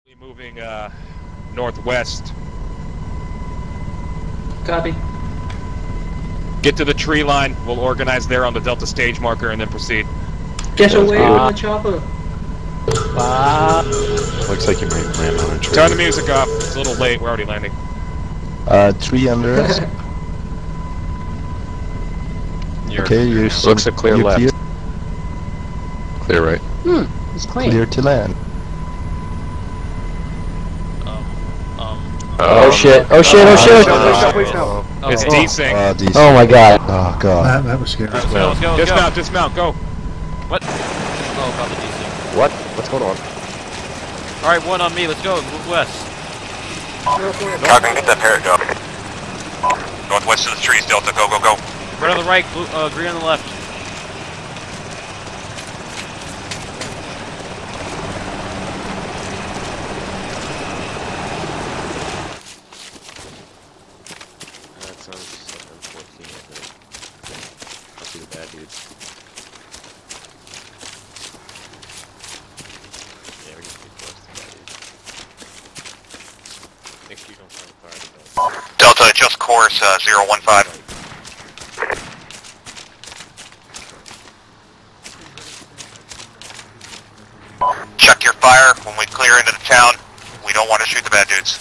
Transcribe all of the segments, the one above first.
Moving northwest. Copy. Get to the tree line. We'll organize there on the Delta stage marker and then proceed. Get away from the chopper. Looks like you might land on a tree. Turn the music off. It's a little late. We're already landing. Tree under us. Okay, you're looks a clear left. Clear right. It's clean. Clear to land. Oh shit! Oh shit! Oh shit! It's desync. Oh my god. Oh god. That was scary. Let's go, let's go, let's Dismount, go. dismount, go. What? Oh, about the DC. What? What's going on? Alright, one on me, let's go, move west. Copy, get that parrot go. Northwest of the trees, Delta, go, go, go. Red on the right, blue, green on the left. That sounds like unfortunate, but I'll see the bad dudes. Yeah, we're getting too close to bad dudes. Make sure you don't find fire. Delta, adjust course 015. Check your fire when we clear into the town. We don't want to shoot the bad dudes.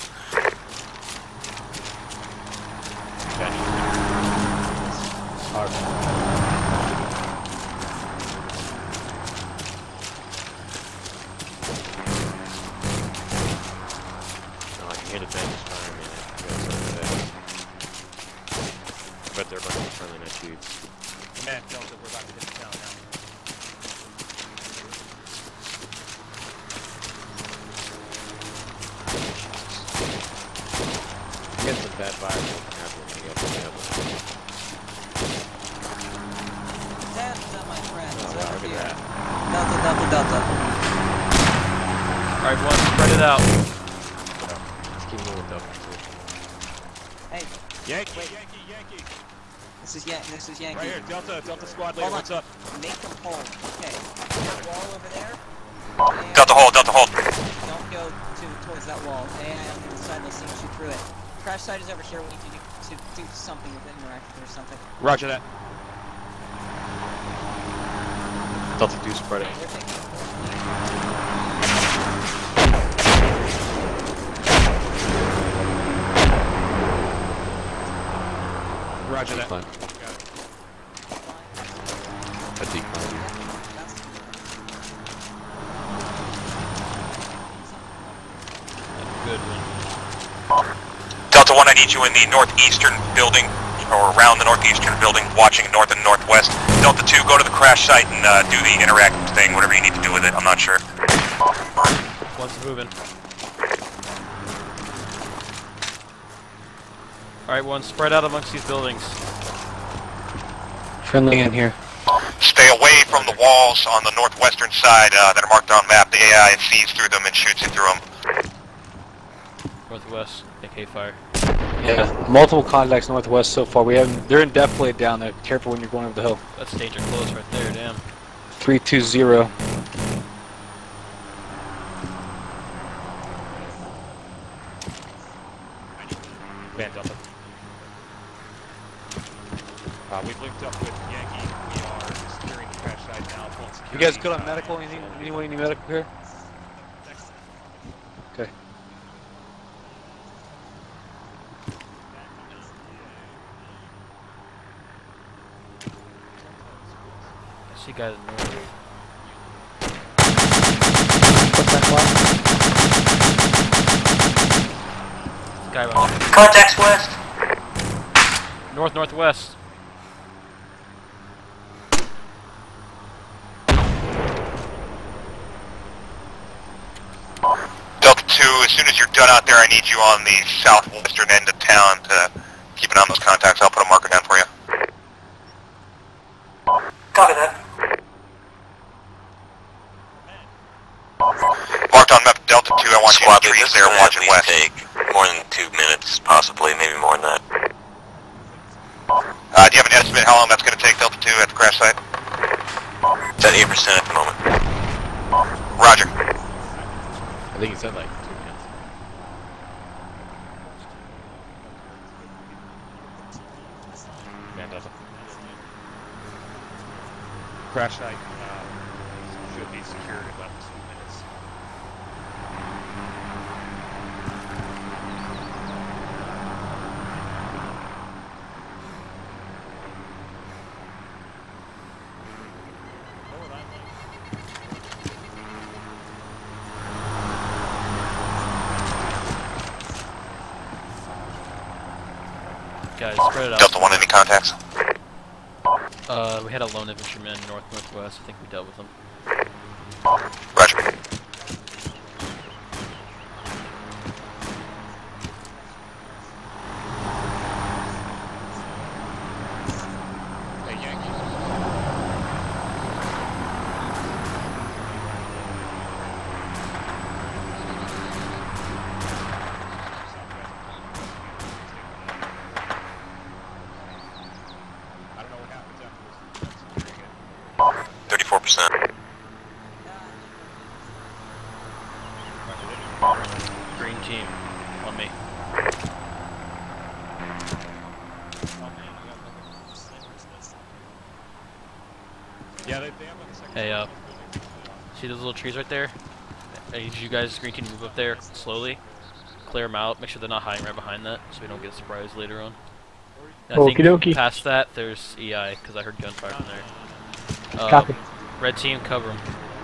Oh, I can hear the bandits fire, man. I got some of that. I bet they're a bunch of friendly nice dudes. Command, Delta, we're about to hit the town now. I'm getting some bad vibes from happening when you got the devil. Delta, my friend. Oh, wow, look at that. Delta, Delta, Delta. Alright, one, spread it out. Let's keep moving, though. Hey, Yankee, wait. Yankee, Yankee. This is Yankee. Right here, Delta, Delta squad leader, Hold on. what's up? Make them hold. Okay. That wall over there. And Delta, hold, Delta, hold. Don't go towards that wall. And inside, they'll see you shoot through it. Crash site is over here. We need to do something with it, interact or something. Roger that. Delta 2 spread it. They're taking Roger that. Decline. A decline. Good one. Delta 1, I need you in the northeastern building, or around the northeastern building, watching north and northwest. Delta 2, go to the crash site and do the interact thing, whatever you need to do with it, I'm not sure. One's moving. Alright, one, spread out amongst these buildings. Friendly in here. Stay away from the walls on the northwestern side that are marked on map. The AI sees through them and shoots you through them. Northwest, AK fire. Yeah, multiple contacts northwest so far. They're in depth plate down there. Careful when you're going over the hill. That's danger close right there, damn. 320. Command, Delta. We've linked up with Yankee. We are securing the crash site now. You guys good on medical? Anyone need medical here? Okay. I see guys in north. What's that Guy behind. Contacts west. North, northwest. Delta 2, as soon as you're done out there, I need you on the southwestern end of town to keep an eye on those contacts. I'll put a marker down for you. Copy that. Marked on map Delta 2, I want you in the trees there watching west. Take more than 2 minutes, possibly, maybe more than that. Do you have an estimate how long that's going to take, Delta 2, at the crash site? It's at 8% at the moment. Roger. I think he said like 2 minutes. crash site should be secured in about 2 minutes. Guys, spread it out. Delta 1, any contacts? We had a lone infantryman northwest. I think we dealt with him. Roger. Hey, Yankee. I don't know what happens after this. 34%. Green team, on me. Yeah, they have like a second. Hey, see those little trees right there? I need you guys, green team, to move up there slowly. Clear them out. Make sure they're not hiding right behind that, so we don't get surprised later on. And I think Okie-dokie. past that, there's EI, because I heard gunfire from there. Copy. Red team, cover them.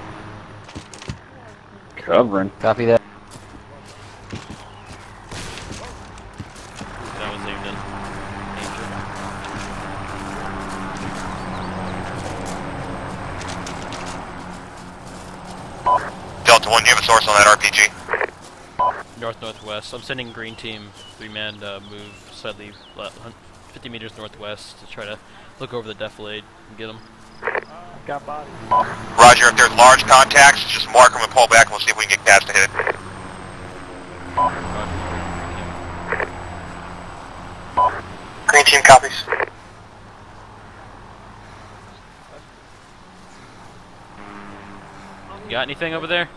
Covering. Copy that. That was aimed in. Delta 1, do you have a source on that RPG? Northwest. I'm sending green team 3-man move slightly 50 meters northwest to try to look over the defilade and get them. Got body. Roger, if there's large contacts, just mark them and pull back and we'll see if we can get cast to hit it. Green team copies. You got anything over there?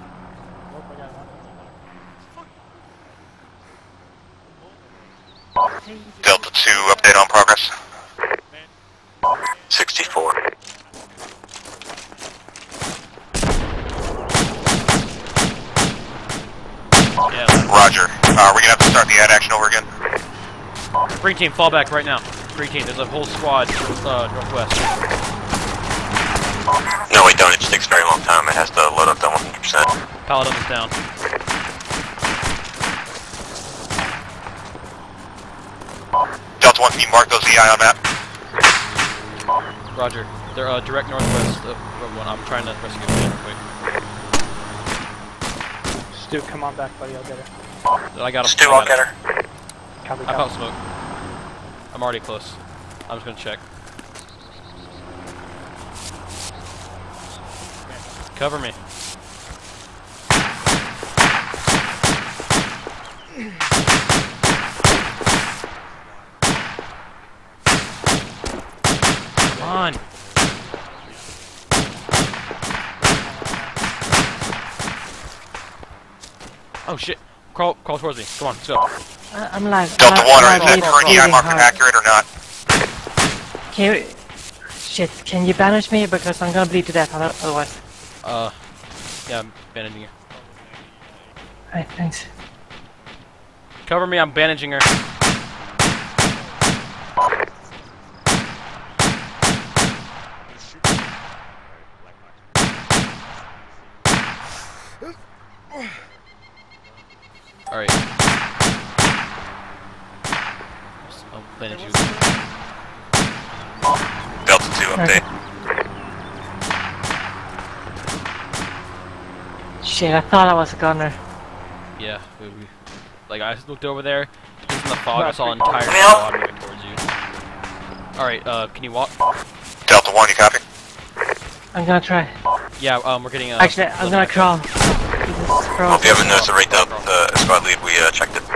Delta 2, update on progress. 64. Yeah. Roger. We're gonna have to start the ad action over again. Green team, fall back right now. Green team, there's a whole squad northwest. No, we don't. It just takes a very long time. It has to load up to 100%. Paladin is down. Delta 1, can you mark those EI on map? Roger. They're direct northwest of Road 1. I'm trying to rescue them real quick. Stu, come on back, buddy. I'll get her. I got him. Stu, I'll get her. Copy, I found smoke. I'm already close. I'm just gonna check. Cover me. Come on. Oh shit. Crawl towards me. Come on, let's go. I'm live. Delta 1, is that current EI marker accurate or not? Can you... Shit, can you banish me? Because I'm gonna bleed to death otherwise. Yeah, I'm bandaging her. Alright, thanks. Cover me, I'm bandaging her. Alright. I'll bandage you. Delta 2, update. Shit, I thought I was a gunner. Yeah, like I looked over there, just in the fog, I saw an entire squad moving towards you. Alright, can you walk? Delta 1, you copy? I'm gonna try. Yeah, we're getting Actually, I'm gonna crawl. Hope you haven't noticed a rate up the squad lead, we checked it.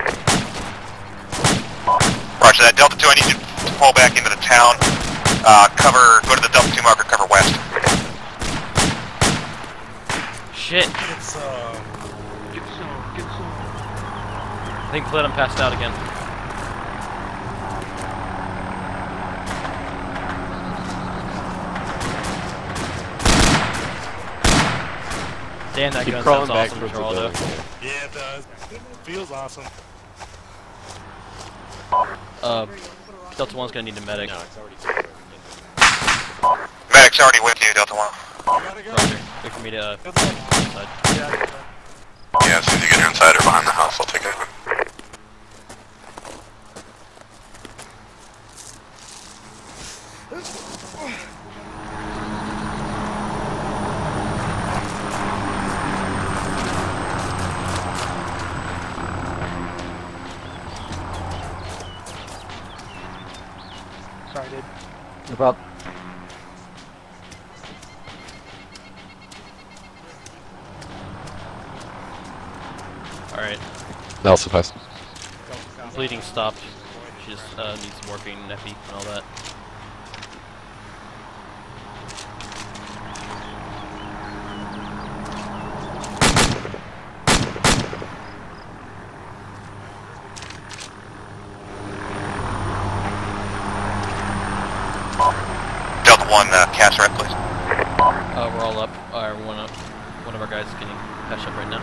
Roger that. Delta 2, I need you to pull back into the town. Go to the Delta 2 marker, cover west. Shit! I think Platinum passed out again. Damn, that Keep gun crawling sounds back awesome, towards the Geraldo. building. Yeah, it does. Feels awesome. Delta 1's gonna need a medic. No, it's already. Medic's already with you, Delta 1. Roger. Wait for me to, inside. Yeah, as soon as you get inside or behind the house, I'll take over. Sorry, dude. No problem. Alright. That'll suffice. Bleeding stopped. She just needs morphine and epi and all that. Delta 1, cast rep, please. We're all up. One of our guys is getting patched up right now.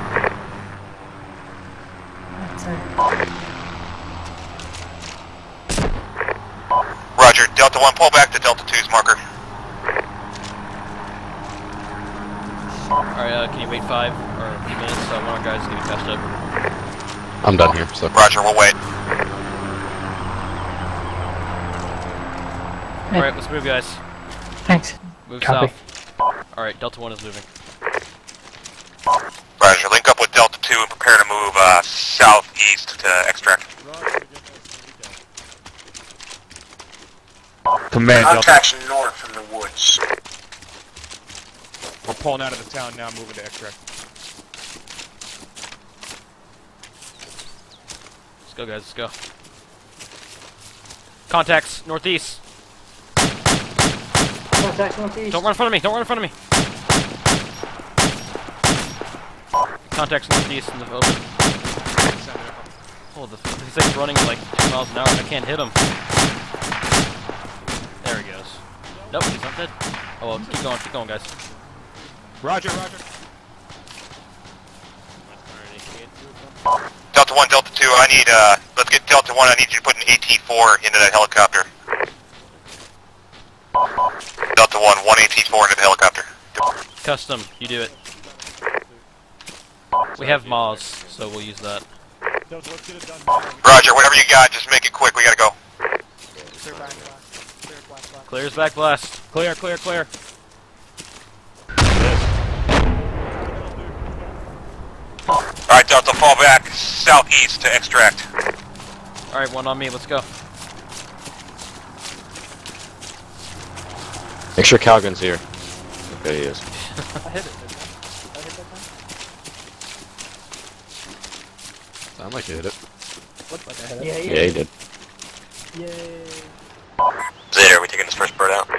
Roger, Delta 1, pull back to Delta 2's marker. Alright, can you wait 5 or a few minutes? One of our guys is getting patched up. I'm done here, so. Roger, we'll wait. Alright, let's move, guys. Thanks. Move Copy. south. Alright, Delta 1 is moving. Roger, link up with Delta 2 and prepare to move southeast to extract. Command Delta. Contacts north in the woods. We're pulling out of the town now, moving to extract. Let's go, guys, let's go. Contacts, northeast. Contact northeast. Don't run in front of me, don't run in front of me. Contacts northeast in the open. Oh, this thing's running like 2 miles an hour and I can't hit him. There he goes. Nope, he's not dead. Oh well, keep going, guys. Roger, roger. Delta 1, Delta 2, I need, let's get Delta 1, I need you to put an AT-4 into that helicopter. Delta 1, 1 AT-4 into the helicopter. Custom, you do it. We have Moz, so we'll use that. Roger, whatever you got, just make it quick, we gotta go. Clear's back blast. Clear, clear, clear. Alright, Delta, fall back southeast to extract. Alright, one on me, let's go. Make sure Calgon's here. Okay, he is. I hit it. I hit that time? Sound like you hit it. Looked like I hit it. Yeah, he did. Yay. Zeta, are we taking this first bird out?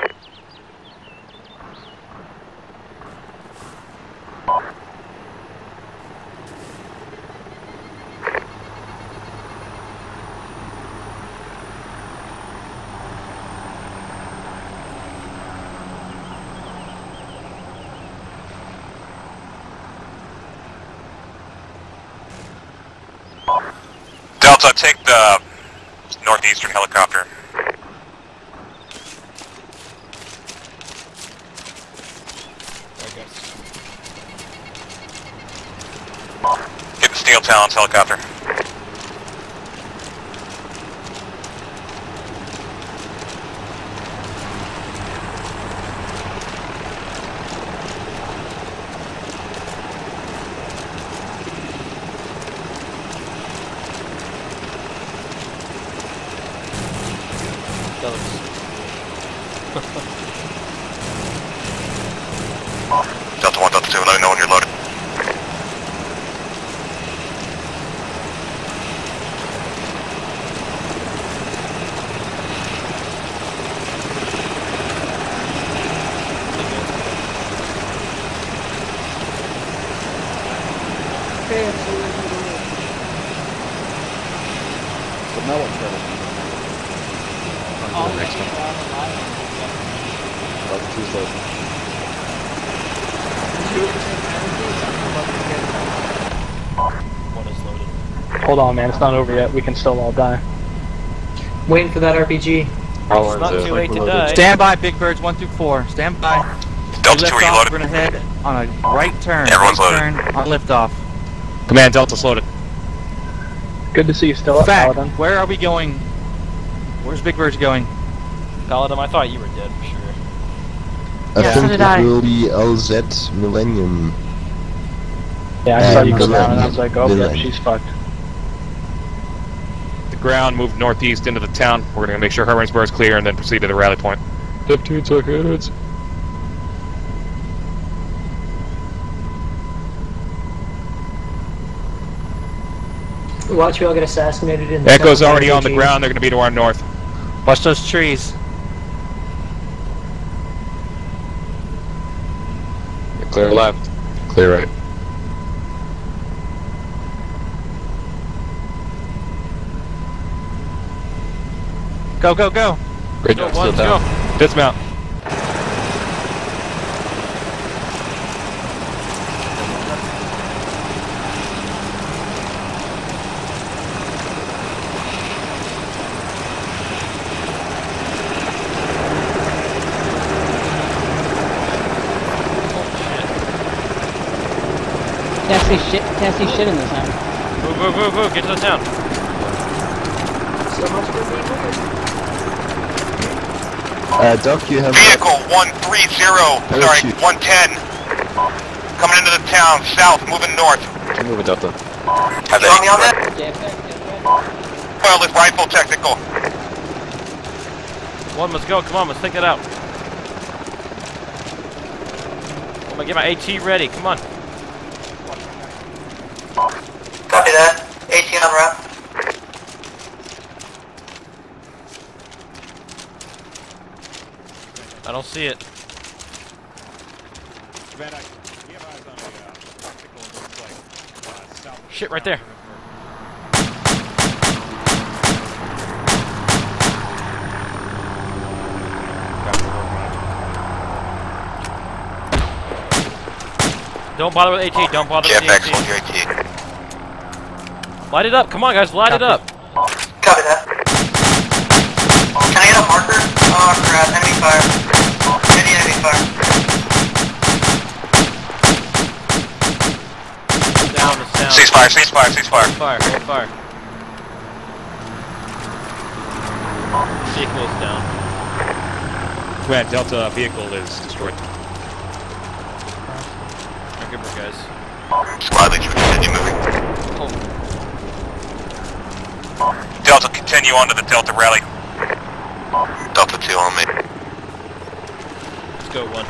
Delta, take the northeastern helicopter. Get the Steel Talons helicopter. Delta 1, Delta 2, let me know when you're loaded. So now what's better? On to the next one. Like Tuesday. Hold on, man. It's not over yet. We can still all die. Waiting for that RPG. It's not too late to die. Stand by, Big Birds 1 through 4. Stand by. Delta 2, are you loaded? We're gonna head on a right turn. Everyone's right loaded. Turn on liftoff. Command, Delta's loaded. Good to see you still up, Fact, Paladin. where are we going? Where's Big Birds going? Paladin, I thought you were dead for sure. I Yeah, so think did it I. will be LZ Millennium. Yeah, I saw you go Villain. down and I was like, oh, Villain. yep, she's fucked. The ground moved northeast into the town. We're going to make sure Hermansburg is clear and then proceed to the rally point. 15 seconds. Watch, we all get assassinated in the Echo's already on the ground. They're going to be to our north. Watch those trees. Clear left. Clear right. Go, go, go. Great Go, job. one, Still let's down. go. Dismount. Can't see shit in this house. Move, move, move, move. Get to the town. So much for being Doc, you have... Vehicle 130, sorry, 110. Coming into the town, south, moving north. Keep moving, Delta. Have they on that? JFK, Wireless rifle technical. One, let's go. Come on, let's take that out. I'm gonna get my AT ready. Come on. Copy that. AT on route. I don't see it. Shit, right there. Don't bother with AT. Don't bother with JFX, the hold your AT. AT. Light it up. Come on, guys. Light it up. Copy that. Can I get a marker? Oh crap, enemy fire. Enemy fire. Down, it's down. Ceasefire, ceasefire, ceasefire. Hold fire. Hold fire. Vehicle is down. Command, Delta vehicle is destroyed. Good work, guys. Squad leader, continue moving. Delta, continue on to the Delta rally. Delta 2 on me. Let's go, one.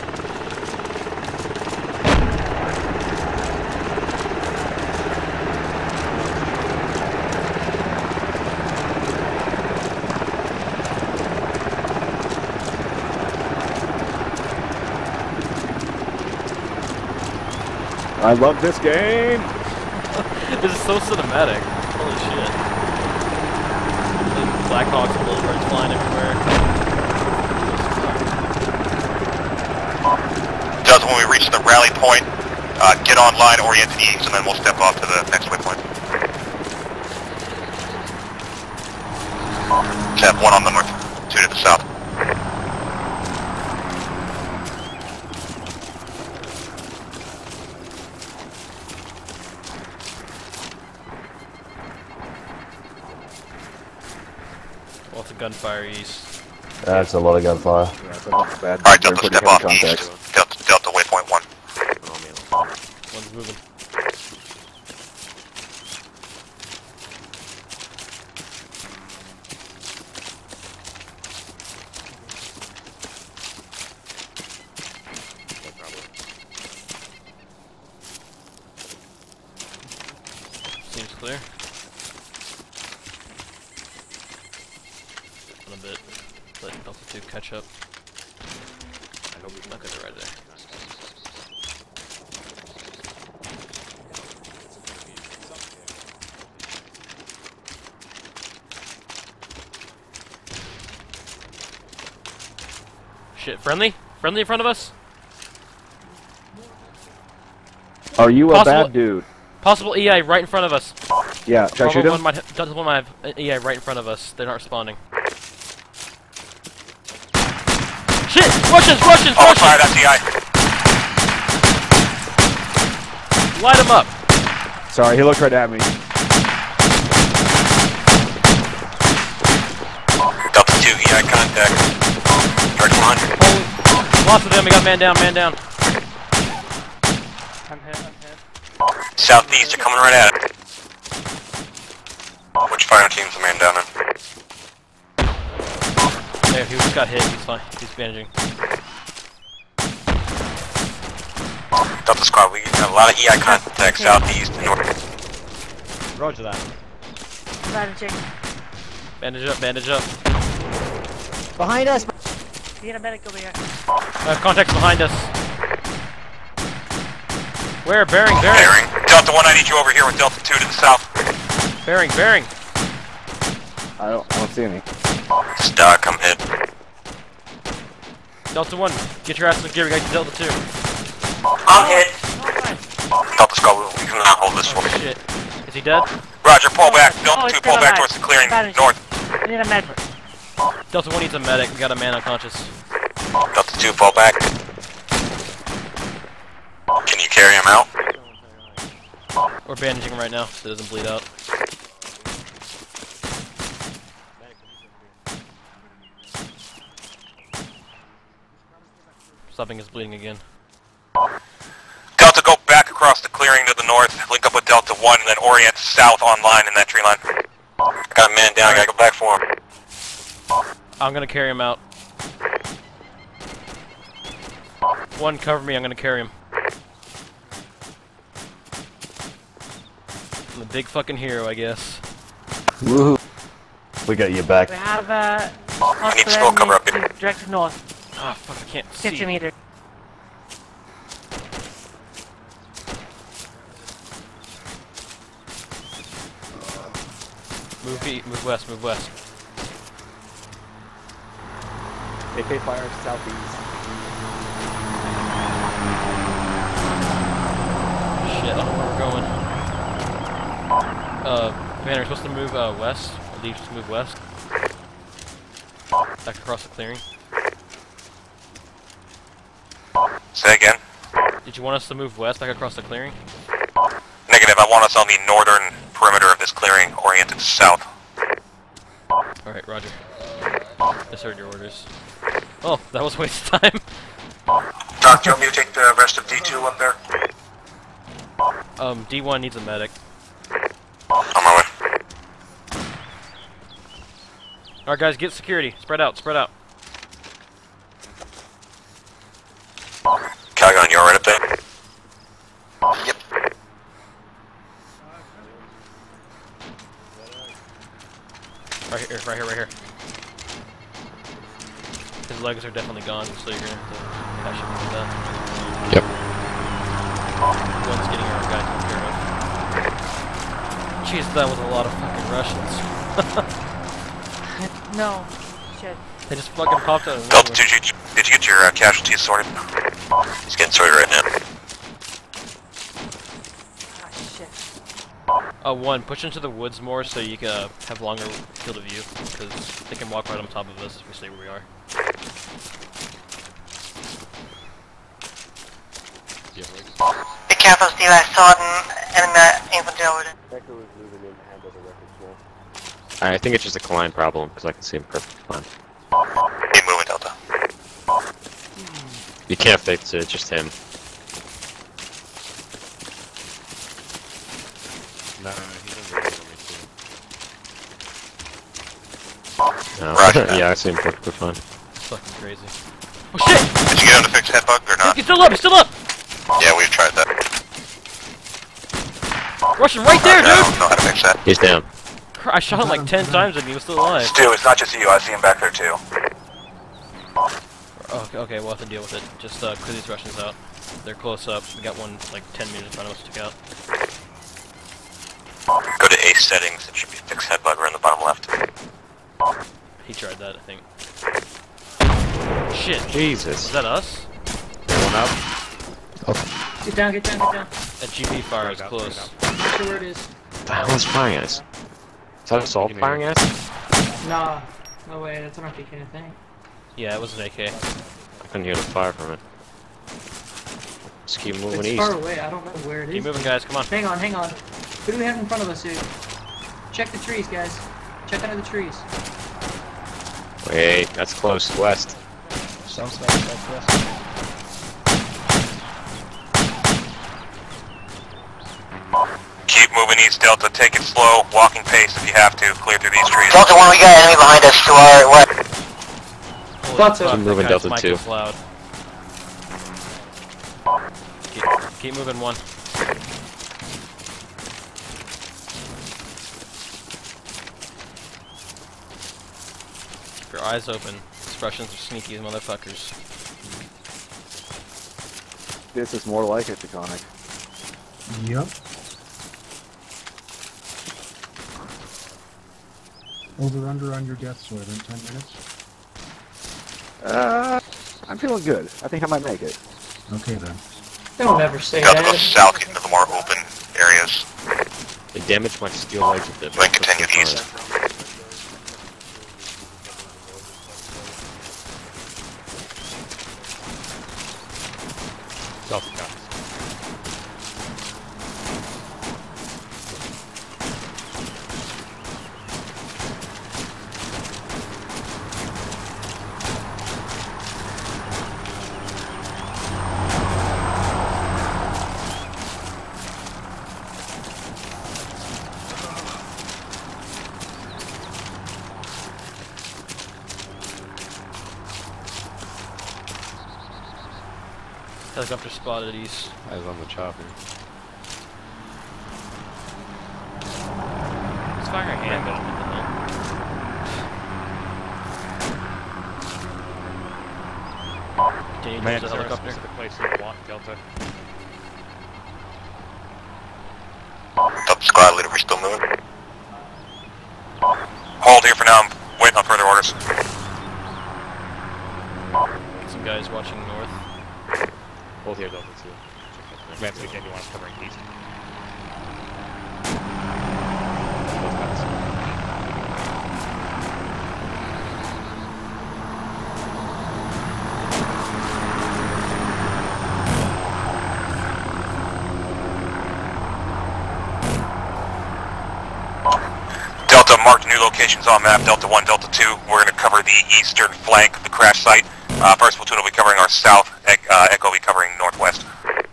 I love this game. This is so cinematic. Holy shit. There's Blackhawks and little birds flying everywhere. Delta, when we reach the rally point, get online, orient east, and then we'll step off to the next waypoint. Tap 1 on the north, 2 to the south. Lots of gunfire east. That's a lot of gunfire. Alright, Delta, step off east. Delta waypoint 1. One's moving. Seems clear. A bit. Let Delta 2 catch up. I hope he's not gonna right there. Shit, friendly? Friendly in front of us? Are you Possible- a bad dude? Possible EI right in front of us. Yeah, should I shoot him? Delta 1 might have EI right in front of us. They're not responding. Shit! Russians! Russians! Oh, Russians! fire, that's EI. Light him up! Sorry, he looked right at me. Delta 2, EI contact. Charge 100. Holy... Lots of them, we got man down, man down. I'm hit, I'm hit. Southeast, they're coming right at it. Which fire team's the man down in? There, he just got hit, he's fine. He's bandaging. Delta squad, we got a lot of EI contact southeast and north. Roger that. Bandaging. Bandage up, bandage up. Behind us! We got a medic over here. I have contacts behind us. Where? Bearing, bearing. Bearing. Delta 1, I need you over here with Delta 2 to the south. Bearing, bearing. I don't see any. Stock, I'm hit. Delta 1, get your ass in the gear, we got Delta 2. I'm hit. Delta squad, we cannot hold this for. Shit. Is he dead? Roger, pull back. Delta 2, he's pull still back alive. towards the clearing Bandage. north. I need a med. Delta 1 needs a medic, we got a man unconscious. Delta 2, pull back. Can you carry him out? We're bandaging him right now, so it doesn't bleed out. Stopping his bleeding again. Delta, go back across the clearing to the north, link up with Delta 1, and then orient south online in that tree line. Got a man down, I gotta go back for him. I'm gonna carry him out. 1, cover me, I'm gonna carry him. I'm the big fucking hero, I guess. Woohoo. We got you back. We have I need smoke cover up here. directed north. Ah, fuck, I can't 50 see. meters. Move west, move west. AK fire southeast. Shit, I don't know where we're going. Banner, we're supposed to move west. Or leave to move west. Back across the clearing. Say again. Did you want us to move west, back across the clearing? Negative, I want us on the northern perimeter of this clearing, oriented south. Alright, roger. Just heard your orders. Oh, that was a waste of time. Doc, do you want me to take the rest of D2 up there? D1 needs a medic. On my way. Alright guys, get security. Spread out, spread out. Calgon, you alright up there? Yep. Right here, right here, right here. His legs are definitely gone, so you're gonna have to catch him with that. Yep. One's getting our guy taken care of. Jeez, that was a lot of fucking Russians. No. Shit. They just fucking popped out of Delta nowhere. 2, did you get your casualties sorted? He's getting sorted right now. Ah, shit. 1, push into the woods more so you can have longer field of view, because they can walk right on top of us if we stay where we are. Be careful, Steve. I saw an enemy infantry over there. Becker was moving in to handle the wreckage wall. I think it's just a Klein problem, because I can see him perfectly fine. Keep moving, Delta. You can't fix it, just him. No, he doesn't want me to. No. Roger that. Yeah, I see him perfectly fine. It's fucking crazy. Oh shit! Did you get him to fix headbug or not? He's still up, he's still up! Yeah, we've tried that. Russian right there, I dude! don't know how to fix that. He's down. I shot him like 10 times and he was still alive. Stu, it's not just you, I see him back there too. Okay, we'll have to deal with it. Just clear these Russians out. They're close up. We got one like 10 meters in front of us to take out. Go to ace settings, it should be fix headbugger in the bottom left. He tried that, I think. Shit. Jesus. Is that us? Going up. Get down, get down, get down. That GP fire is close. Not sure where it is. the hell is firing at us? Is that assault firing at us? Nah, no way, that's an RPK thing. Yeah, it was an AK. I couldn't hear the fire from it. Just keep moving It's east. far away, I don't know where it is. Keep moving, guys, come on. Hang on, hang on. Who do we have in front of us here? Check the trees, guys. Check under the trees. Wait, that's close. West. Southwest. Keep moving east, Delta. Take it slow, walking pace if you have to. Clear through these trees. Delta 1, we got enemy behind us to our west. Holy Thought so. fuck, I'm moving that guy's Delta mic 2. is loud. Keep moving 1. Keep your eyes open. Expressions are sneaky as motherfuckers. This is more like it, Taconic. Yep. Over under on your death sword in 10 minutes? I'm feeling good. I think I might make it. Okay then. Don't ever say Delta, go that. south, get into the more open areas. They damaged my steel legs a bit. Then continue east. Delta comes. Helicopter spotted east. I was on the chopper. Let's fire a handgun. What the hell? Did Man, the is there a helicopter? specific place you want, Delta? Delta squad leader, we're still moving. Hold here for now. I'm waiting on further orders. Some guys watching north. Hold here, Delta 2. Command to again, you want us covering east. Both guys. Delta, marked new locations on map. Delta 1, Delta 2. We're going to cover the eastern flank of the crash site. First platoon will be covering our south. Echo will be covering northwest.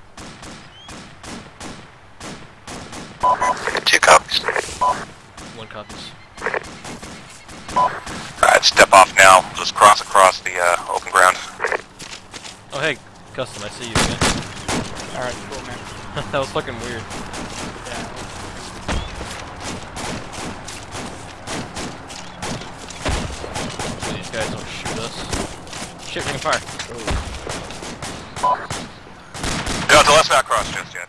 2 copies. 1 copies. Alright, step off now. Just cross across the open ground. Oh hey, Custom, I see you again. Alright, cool, man. That was fucking weird. So these guys don't shoot us. Shit, ring of fire. Delta, let's not cross just yet.